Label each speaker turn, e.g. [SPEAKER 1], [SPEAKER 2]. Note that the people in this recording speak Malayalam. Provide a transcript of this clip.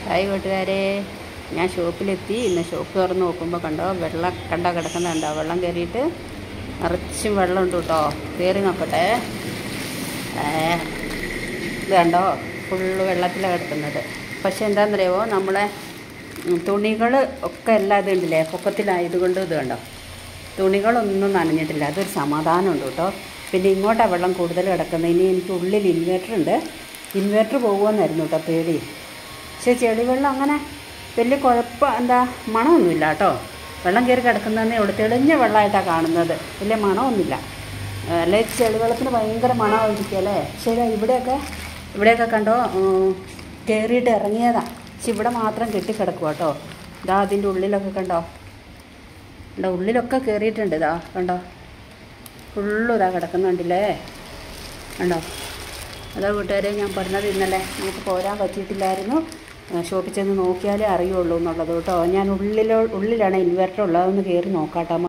[SPEAKER 1] ഹായ് കൂട്ടുകാരെ, ഞാൻ ഷോപ്പിലെത്തി. ഇന്ന് ഷോപ്പ് തുറന്ന് നോക്കുമ്പോൾ വെള്ളം കിടക്കുന്നുണ്ടോ? വെള്ളം കയറിയിട്ട് നിറച്ചും വെള്ളമുണ്ട് കേട്ടോ. കയറി നോക്കട്ടെ. ഇത് കണ്ടോ, ഫുള്ള് വെള്ളത്തിലാണ് കിടക്കുന്നത്. പക്ഷെ എന്താണെന്നറിയാമോ, നമ്മളെ തുണികൾ ഒക്കെ എല്ലാം ഇതുണ്ടല്ലേ, പൊക്കത്തിലായതുകൊണ്ട് ഇത് കണ്ടോ, തുണികളൊന്നും നനഞ്ഞിട്ടില്ല. അതൊരു സമാധാനമുണ്ട് കേട്ടോ. പിന്നെ ഇങ്ങോട്ടാണ് വെള്ളം കൂടുതൽ കിടക്കുന്നത്. ഇനി എനിക്ക് ഉള്ളിൽ ഇൻവേർട്ടർ പോകുമെന്നായിരുന്നു കേട്ടോ പേടി. പക്ഷേ ചെളിവെള്ളം അങ്ങനെ വലിയ മണമൊന്നുമില്ല കേട്ടോ. വെള്ളം കയറി കിടക്കുന്നതന്നെ ഉള്ളൂ. തെളിഞ്ഞ വെള്ളമായിട്ടാണ് കാണുന്നത്. വലിയ മണമൊന്നുമില്ല. അല്ലെ ചെളിവെള്ളത്തിന് ഭയങ്കര മണമായിരിക്കും അല്ലേ. ശരി, ഇവിടെയൊക്കെ കണ്ടോ കയറിയിട്ട് ഇറങ്ങിയതാണ്. പക്ഷെ ഇവിടെ മാത്രം കെട്ടിക്കിടക്കുക കേട്ടോ. ഇതാ അതിൻ്റെ ഉള്ളിലൊക്കെ കണ്ടോ, ഉള്ളിലൊക്കെ കയറിയിട്ടുണ്ട്. ഇതാ കണ്ടോ, ഫുള്ളും ഇതാ കിടക്കുന്നുണ്ടല്ലേ, കണ്ടോ. അതാ കൂട്ടുകാരെ ഞാൻ പറഞ്ഞത്, ഇന്നലെ നമുക്ക് പോരാൻ പറ്റിയിട്ടില്ലായിരുന്നു. ഷോപ്പിൽ ചെന്ന് നോക്കിയാലേ അറിയുള്ളൂ എന്നുള്ളത് കേട്ടോ. ഞാൻ ഉള്ളിലാണ് ഇൻവെർട്ടർ ഉള്ളതെന്ന് കയറി നോക്കാട്ടോ.